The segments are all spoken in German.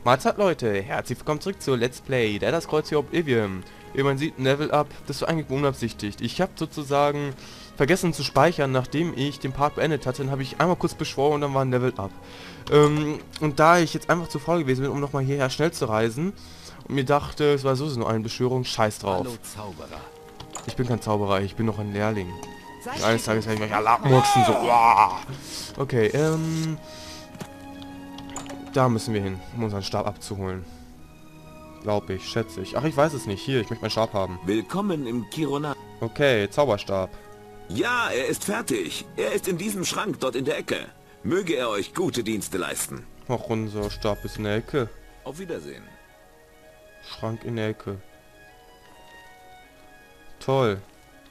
Mahlzeit Leute, herzlich willkommen zurück zu Let's Play The Elder Scrolls Oblivion. Wie man sieht, ein Level Up, das war eigentlich unabsichtigt. Ich habe sozusagen vergessen zu speichern, nachdem ich den Part beendet hatte, dann habe ich einmal kurz beschworen und dann war ein Level Up. Und da ich jetzt einfach zu faul gewesen bin, um nochmal hierher schnell zu reisen und mir dachte, es war sowieso nur eine Beschwörung, scheiß drauf. Hallo Zauberer. Ich bin kein Zauberer, ich bin noch ein Lehrling. Seid Eines Tages werde ich euch alle abmurksen, so. Uah. Okay, da müssen wir hin, um unseren Stab abzuholen. Glaube ich, schätze ich. Ach, ich weiß es nicht. Hier, ich möchte meinen Stab haben. Willkommen im Kirona. Okay, Zauberstab. Ja, er ist fertig. Er ist in diesem Schrank dort in der Ecke. Möge er euch gute Dienste leisten. Ach, unser Stab ist in der Ecke. Auf Wiedersehen. Schrank in der Ecke. Toll.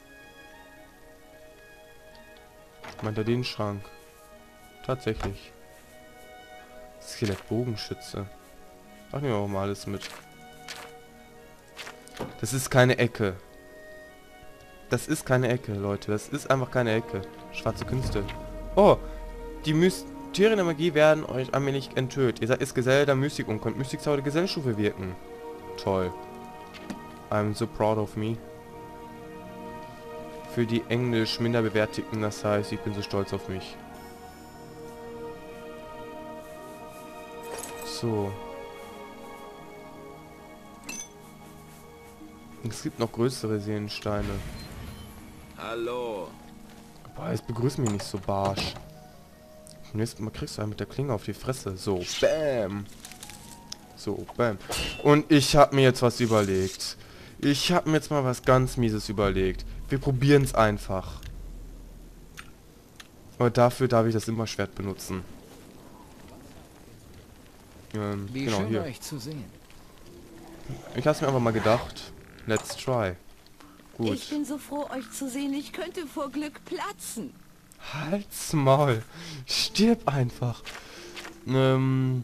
Meint er den Schrank? Tatsächlich. Skelettbogenschütze. Ach, nehmen wir auch mal alles mit. Das ist keine Ecke. Das ist keine Ecke, Leute. Das ist einfach keine Ecke. Schwarze Künste. Oh, die Mysterien der Magie werden euch allmählich enthüllt. Ihr seid jetzt Geselle der Mystik und könnt Mystikzauber der Gesellenstufe wirken. Toll. I'm so proud of me. Für die Englisch Minderbewertigten, das heißt, ich bin so stolz auf mich. So. Es gibt noch größere Seelensteine. Hallo. Boah, jetzt begrüß mich nicht so barsch. Beim nächsten Mal kriegst du einen mit der Klinge auf die Fresse. So, bam. So, bam. Und ich habe mir jetzt was überlegt. Ich habe mir jetzt mal was ganz Mieses überlegt. Wir probieren es einfach. Aber dafür darf ich das Immerschwert benutzen. Wie genau, schön hier. euch zu sehen. Ich habe mir einfach mal gedacht. Let's try. Gut. Ich bin so froh, euch zu sehen. Ich könnte vor Glück platzen. Halt's Maul. Stirb einfach. Mein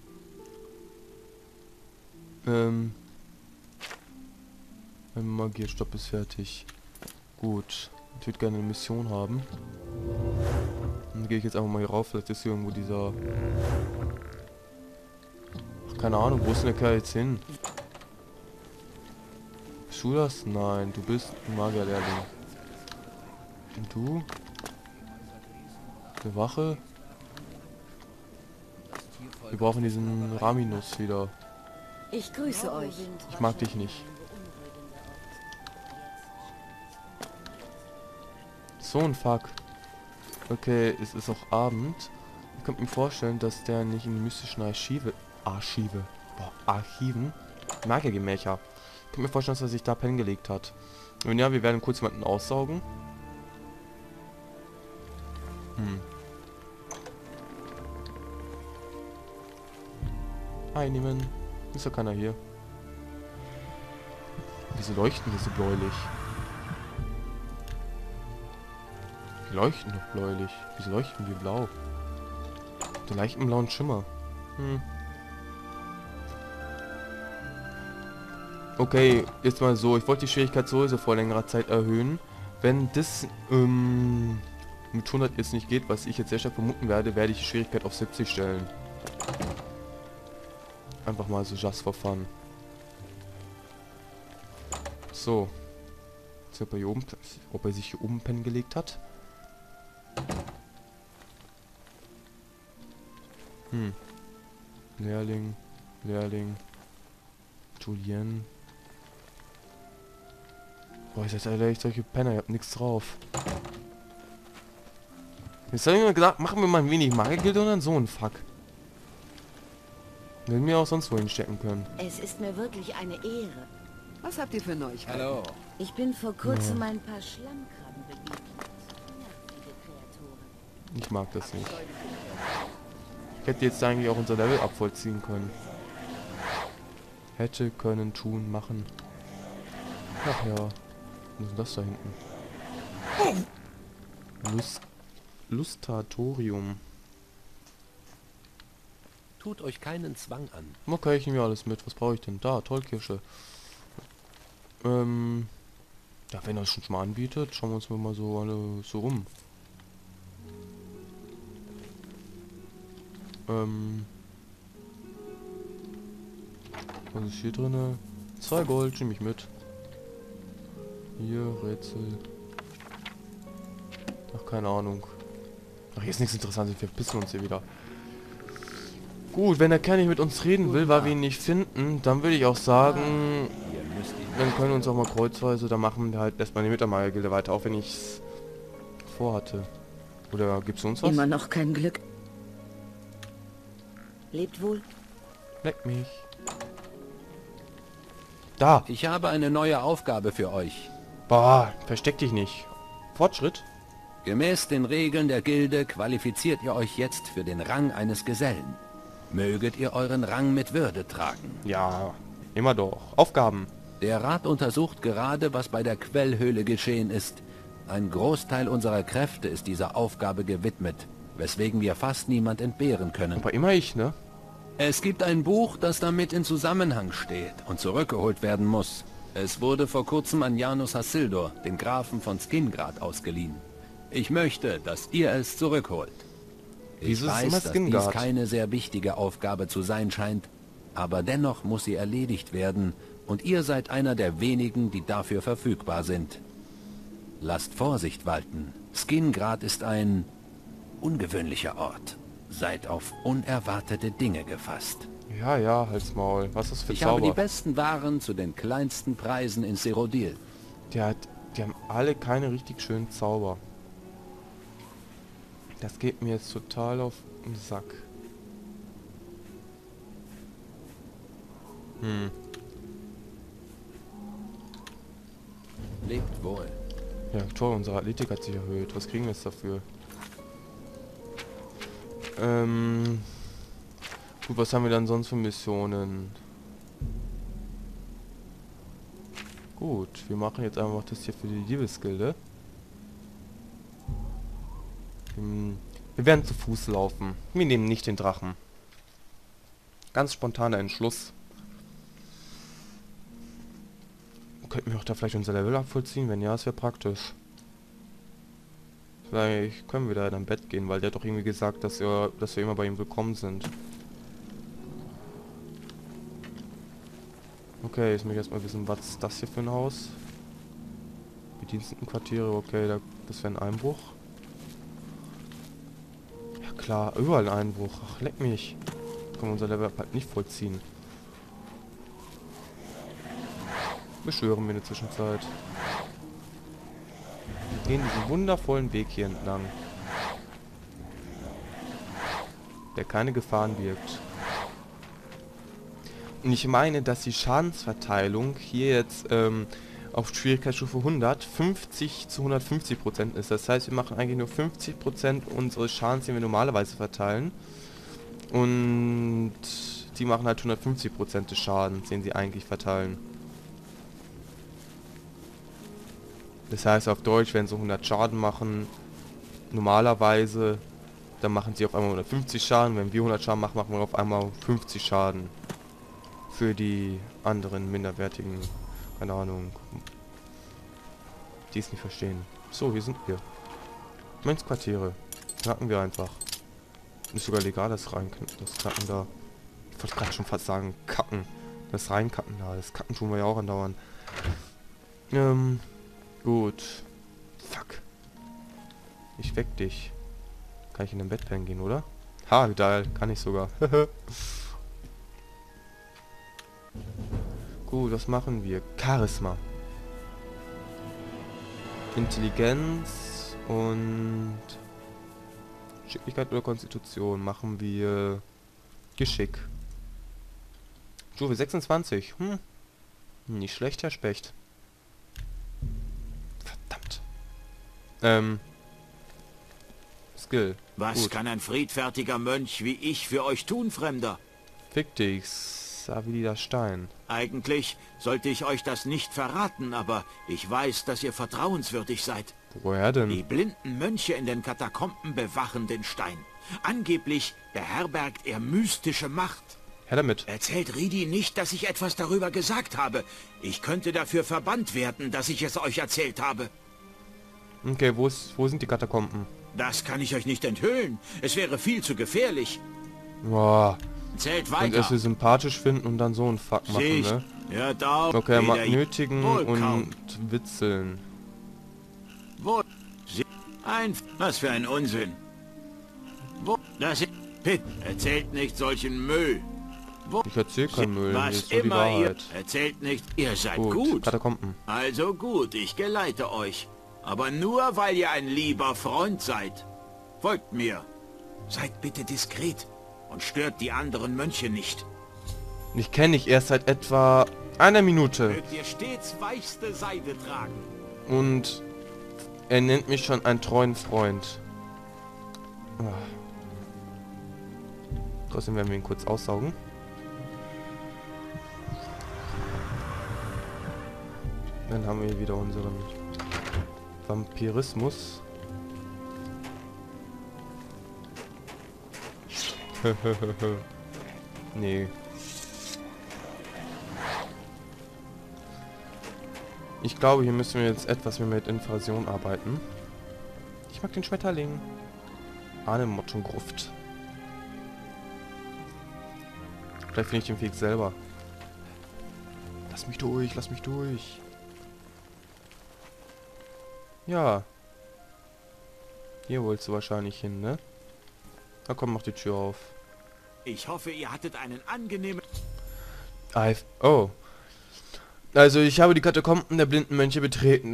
Magierstopp ist fertig. Gut. Ich würde gerne eine Mission haben. Dann gehe ich jetzt einfach mal hier rauf. Vielleicht ist hier irgendwo dieser... Ach, keine Ahnung. Wo ist denn der Kerl jetzt hin? Bist du das? Nein, du bist ein Magierlehrling. Und du? Eine Wache? Wir brauchen diesen Raminus wieder. Ich grüße euch. Ich mag dich nicht. So ein Fuck. Okay, es ist auch Abend. Ich könnte mir vorstellen, dass der nicht in die mystischen Archiven, Magiergemächer. Ich kann mir vorstellen, dass er sich da pennen gelegt hat. Und ja, wir werden kurz jemanden aussaugen. Einnehmen. Ist ja keiner hier. Wieso leuchten die so bläulich? Die leuchten doch bläulich. Wieso leuchten die blau? Der leichten blauen Schimmer. Okay, jetzt mal so. Ich wollte die Schwierigkeit sowieso vor längerer Zeit erhöhen. Wenn das mit 100 jetzt nicht geht, was ich jetzt sehr stark vermuten werde, werde ich die Schwierigkeit auf 70 stellen. Einfach mal so just for fun. So. Jetzt ob er hier oben, ob er sich hier oben pennen gelegt hat. Lehrling. Julien. Boah, ich seid alle echt solche Penner, ihr habt nichts drauf. Jetzt habe ich mir gedacht, machen wir mal ein wenig Magiergilde und dann so ein Fuck. Hätten wir auch sonst wohin stecken können. Es ist mir wirklich eine Ehre. Was habt ihr für Neuigkeiten? Hallo. Ich bin vor kurzem ein paar Schlammkrabben begegnet. Nervige Kreaturen. Ich mag das nicht. Ich hätte jetzt eigentlich auch unser Level abvollziehen können. Hätte, können, tun, machen. Ach ja. Was ist das da hinten? Lustatorium. Tut euch keinen Zwang an. Okay, ich nehme alles mit. Was brauche ich denn? Da, Tollkirsche. Ja, wenn er es schon mal anbietet, schauen wir uns mal so alle so rum. Was ist hier drinne? 2 Gold, nehme ich mit. Hier, Rätsel. Ach, keine Ahnung. Ach, hier ist nichts Interessantes, wir pissen uns hier wieder. Gut, wenn der Kerl nicht mit uns reden will, weil wir ihn nicht finden, dann würde ich auch sagen, dann können wir uns auch mal kreuzweise, da machen wir halt erstmal die Mittermeier-Gilde weiter, auch wenn ich es vorhatte. Oder gibt's uns was? Immer noch kein Glück. Lebt wohl. Leck mich. Da! Ich habe eine neue Aufgabe für euch. Boah, versteck dich nicht. Fortschritt? Gemäß den Regeln der Gilde qualifiziert ihr euch jetzt für den Rang eines Gesellen. Möget ihr euren Rang mit Würde tragen. Ja, immer doch. Aufgaben. Der Rat untersucht gerade, was bei der Quellhöhle geschehen ist. Ein Großteil unserer Kräfte ist dieser Aufgabe gewidmet, weswegen wir fast niemand entbehren können. Aber immer ich, ne? Es gibt ein Buch, das damit in Zusammenhang steht und zurückgeholt werden muss. Es wurde vor kurzem an Janus Hassildor, den Grafen von Skingrad, ausgeliehen. Ich möchte, dass ihr es zurückholt. Ich Wieso ist es immer weiß, dass Skingrad? dies keine sehr wichtige Aufgabe zu sein scheint, aber dennoch muss sie erledigt werden und ihr seid einer der wenigen, die dafür verfügbar sind. Lasst Vorsicht walten. Skingrad ist ein ungewöhnlicher Ort. Seid auf unerwartete Dinge gefasst. Ja, ja, halt's Maul. Was ist das für Ich habe die Zauber? besten Waren zu den kleinsten Preisen in Serodil. Die haben alle keine richtig schönen Zauber. Das geht mir jetzt total auf den Sack. Lebt wohl. Ja, toll, unsere Athletik hat sich erhöht. Was kriegen wir jetzt dafür? Gut, was haben wir dann sonst für Missionen? Gut, wir machen jetzt einfach das hier für die Diebesgilde. Wir werden zu Fuß laufen. Wir nehmen nicht den Drachen. Ganz spontaner Entschluss. Könnten wir auch da vielleicht unser Level up vollziehen? Wenn ja, es wäre praktisch. Vielleicht können wir da in ein Bett gehen, weil der hat doch irgendwie gesagt, dass wir immer bei ihm willkommen sind. Okay, jetzt möchte ich erstmal wissen, was ist das hier für ein Haus? Bedienstetenquartiere, okay, das wäre ein Einbruch. Ja klar, überall ein Einbruch. Ach, leck mich. Können wir unser Level halt nicht vollziehen. Beschwören wir in der Zwischenzeit. Wir gehen diesen wundervollen Weg hier entlang. Der keine Gefahren birgt. Und ich meine, dass die Schadensverteilung hier jetzt auf Schwierigkeitsstufe 100 50 zu 150% ist. Das heißt, wir machen eigentlich nur 50% unseres Schadens, den wir normalerweise verteilen. Und die machen halt 150% des Schadens, den sie eigentlich verteilen. Das heißt auf Deutsch, wenn sie 100 Schaden machen, normalerweise, dann machen sie auf einmal 150 Schaden. Wenn wir 100 Schaden machen, machen wir auf einmal 50 Schaden. Für die anderen minderwertigen, keine Ahnung, die es nicht verstehen. So, hier sind wir. Mönchsquartiere. Knacken wir einfach. Ist sogar legal, das Reinkacken, das Kacken da. Ich wollte gerade schon fast sagen, kacken. Das Reinkacken da, das Kacken tun wir ja auch andauernd. Gut. Fuck. Ich weck dich. Kann ich in den Bett pennen gehen, oder? Ha, geil. Kann ich sogar. Gut, was machen wir? Charisma. Intelligenz und Geschicklichkeit oder Konstitution machen wir Geschick. Stufe 26. Nicht schlecht, Herr Specht. Verdammt. Skill. Was Gut. kann ein friedfertiger Mönch wie ich für euch tun, Fremder? Fick dich, Savilider Stein. Eigentlich sollte ich euch das nicht verraten, aber ich weiß, dass ihr vertrauenswürdig seid. Woher denn? Die blinden Mönche in den Katakomben bewachen den Stein. Angeblich beherbergt er mystische Macht. Her damit. Erzählt Ridi nicht, dass ich etwas darüber gesagt habe. Ich könnte dafür verbannt werden, dass ich es euch erzählt habe. Okay, wo sind die Katakomben? Das kann ich euch nicht enthüllen. Es wäre viel zu gefährlich. Boah, Zählt Und erst wir weiter. sympathisch finden und dann so einen Fuck machen, Sicht. ne? Hört auf. Okay, er mag Weder- nötigen Wohl und kaum. witzeln. Wo? Was für ein Unsinn. Wo? Das ist... Pitt, erzählt nicht solchen Müll. Wo? Ich erzähl keinen Müll, das Was ist nur die immer ihr... Wahrheit. Erzählt nicht... Ihr seid Gut, gut. Katakomben. Also gut, ich geleite euch. Aber nur, weil ihr ein lieber Freund seid. Folgt mir. Seid bitte diskret und stört die anderen Mönche nicht. Ich kenne dich erst seit etwa einer Minute. Mögt ihr stets weichste Seide tragen. Und er nennt mich schon einen treuen Freund. Ah. Trotzdem werden wir ihn kurz aussaugen. Dann haben wir hier wieder unseren Vampirismus. Nee. Ich glaube, hier müssen wir jetzt etwas mehr mit Invasion arbeiten. Ich mag den Schmetterling. Arne Mottengruft. Vielleicht finde ich den Weg selber. Lass mich durch, lass mich durch. Ja. Hier wolltest du wahrscheinlich hin, ne? Na komm, mach die Tür auf. Ich hoffe, ihr hattet einen angenehmen... Oh. Also ich habe die Katakomben der blinden Mönche betreten.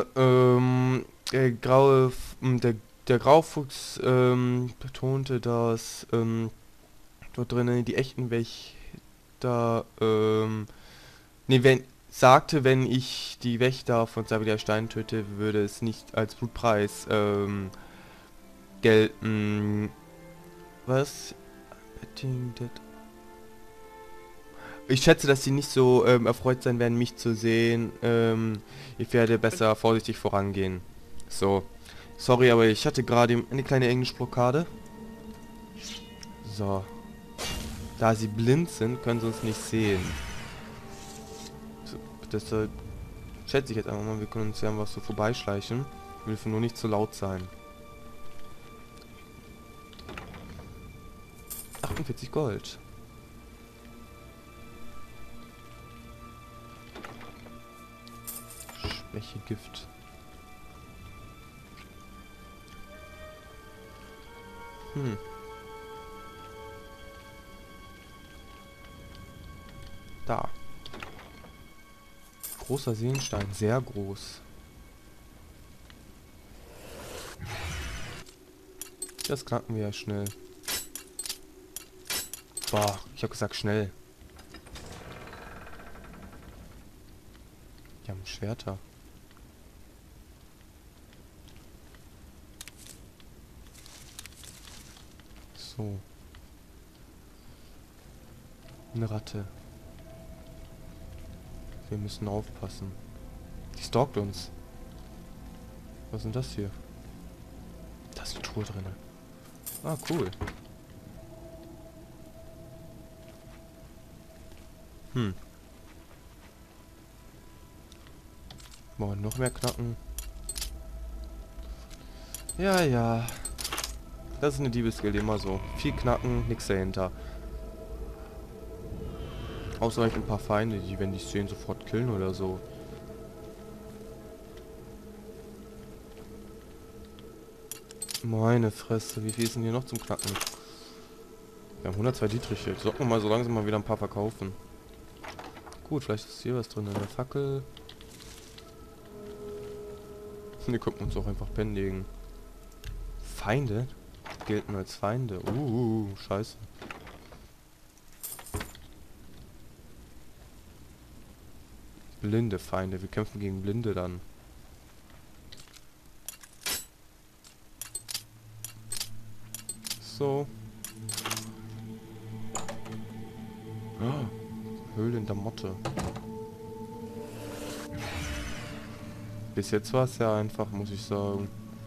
Der Graufuchs betonte, dass dort drinnen die echten Wächter sagte, wenn ich die Wächter von Savilia Stein töte, würde es nicht als Blutpreis gelten. Was? Ich schätze, dass sie nicht so erfreut sein werden, mich zu sehen. Ich werde besser vorsichtig vorangehen. So. Sorry, aber ich hatte gerade eine kleine Englischblockade. So. Da sie blind sind, können sie uns nicht sehen. So, deshalb schätze ich jetzt einfach mal, wir können uns ja einfach so vorbeischleichen. Wir dürfen nur nicht zu laut sein. 48 Gold. Schwächegift. Da. Großer Seelenstein, sehr groß. Das knacken wir ja schnell. Boah, ich habe gesagt schnell. Die haben Schwerter. So. Eine Ratte. Wir müssen aufpassen. Die stalkt uns. Was ist denn das hier? Da ist eine Truhe drin. Ah, cool. Wollen wir noch mehr knacken? Ja, ja. Das ist eine Diebesgilde immer so. Viel knacken, nichts dahinter. Außer ein paar Feinde, die, wenn die sehen, sofort killen oder so. Meine Fresse, wie viel ist denn hier noch zum Knacken? Wir haben 102 Dietrich. Jetzt sollten wir mal so langsam mal wieder ein paar verkaufen. Gut, vielleicht ist hier was drin in der Fackel. Wir könnten uns auch einfach bändigen. Feinde? Gelten als Feinde. Scheiße. Blinde Feinde. Wir kämpfen gegen Blinde dann. So. Höhle in der Motte. Bis jetzt war es ja einfach, muss ich sagen.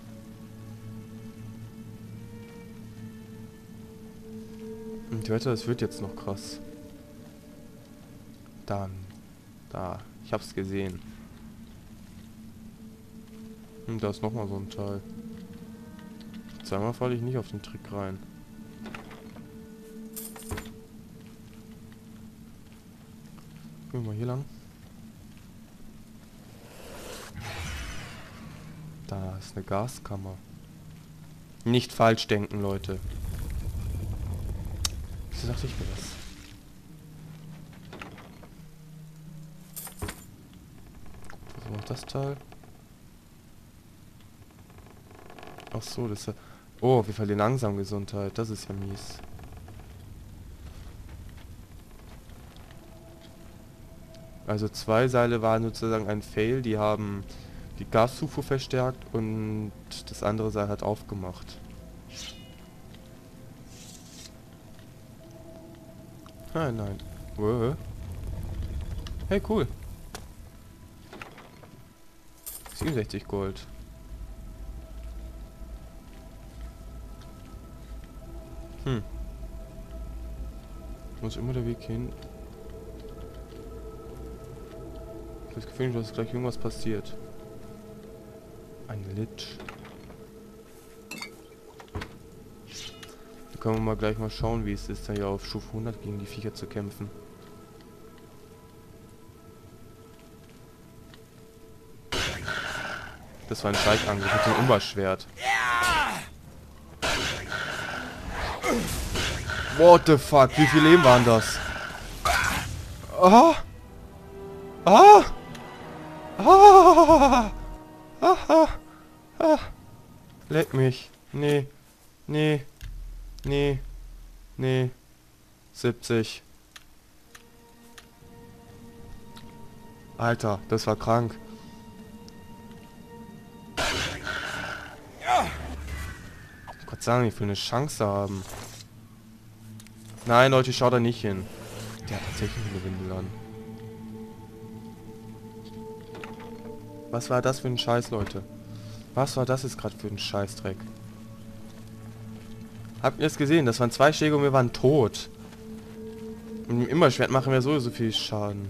Und ich wette, es wird jetzt noch krass. Dann. Da. Ich hab's gesehen. Und da ist nochmal so ein Teil. Zweimal falle ich nicht auf den Trick rein. Gehen wir mal hier lang. Da ist eine Gaskammer. Nicht falsch denken, Leute. Wieso dachte ich mir das? Was macht das Teil? Ach so, das ist ja... Oh, wir verlieren langsam Gesundheit. Das ist ja mies. Also 2 Seile waren sozusagen ein Fail. Die haben die Gaszufuhr verstärkt und das andere Seil hat aufgemacht. Nein, nein. Hey, cool. 67 Gold. Wo ist immer der Weg hin? Ich habe das Gefühl, dass gleich irgendwas passiert. Ein Lich. Da können wir mal gleich mal schauen, wie es ist, da hier auf Stufe 100 gegen die Viecher zu kämpfen. Das war ein Scheichangriff mit dem Umberschwert. What the fuck? Wie viel Leben waren das? Ah! Ah! Ah! Ah! Ah! Leck mich. Nee. Nee. Nee. Nee. 70. Alter, das war krank. Gott sei Dank, ich will eine Chance haben. Nein, Leute, schaut da nicht hin. Der hat tatsächlich eine Windel an. Was war das für ein Scheiß, Leute? Was war das jetzt gerade für ein Scheißdreck? Habt ihr es gesehen? Das waren 2 Schläge und wir waren tot. Und im Immerschwert machen wir sowieso viel Schaden.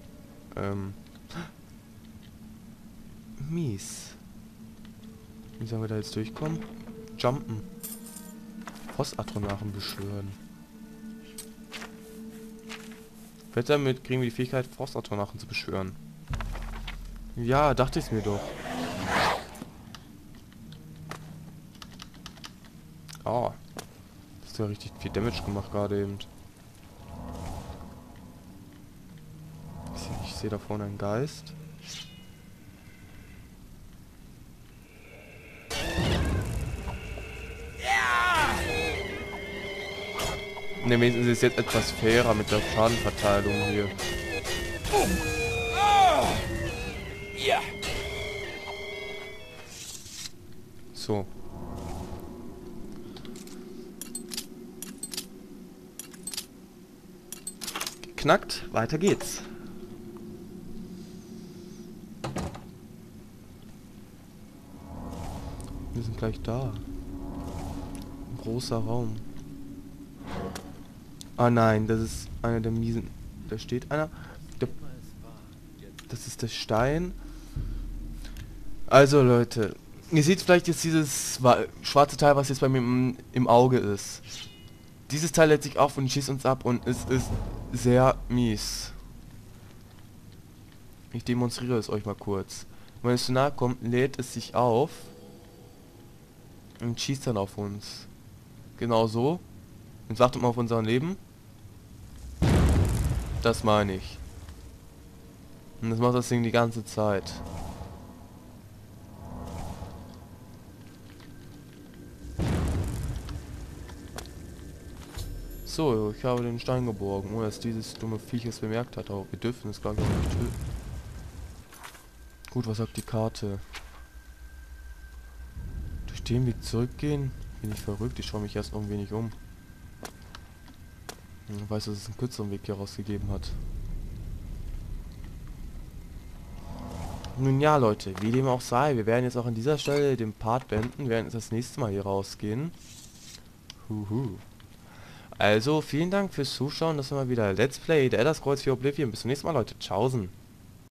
Mies. Wie sollen wir da jetzt durchkommen? Jumpen. Frostatronarchen beschwören. Damit kriegen wir die Fähigkeit, Frostatronarchen zu beschwören. Ja, dachte ich mir doch. Oh. Das ist ja richtig viel Damage gemacht gerade eben. Ich sehe da vorne einen Geist. Ne, wenigstens ist es jetzt etwas fairer mit der Schadenverteilung hier. So. Geknackt, weiter geht's. Wir sind gleich da. Ein großer Raum. Ah nein, das ist einer der miesen... Da steht einer. Das ist der Stein. Also Leute, ihr seht vielleicht jetzt dieses schwarze Teil, was jetzt bei mir im Auge ist. Dieses Teil lädt sich auf und schießt uns ab und es ist sehr mies. Ich demonstriere es euch mal kurz. Wenn es zu nahe kommt, lädt es sich auf und schießt dann auf uns. Genau so. Jetzt wartet mal auf unser Leben. Das meine ich. Und das macht das Ding die ganze Zeit. So, ich habe den Stein geborgen, ohne dass dieses dumme Viech es bemerkt hat. Aber wir dürfen es, glaube ich, auch nicht töten. Gut, was sagt die Karte? Durch den Weg zurückgehen? Bin ich verrückt? Ich schaue mich erst noch ein wenig um. Ich weiß, dass es einen kürzeren Weg hier rausgegeben hat. Nun ja, Leute, wie dem auch sei, wir werden jetzt auch an dieser Stelle den Part beenden, wir werden jetzt das nächste Mal hier rausgehen. Also, vielen Dank fürs Zuschauen, das war mal wieder Let's Play, der Elder Scrolls 4 Oblivion. Bis zum nächsten Mal, Leute. Tschaußen.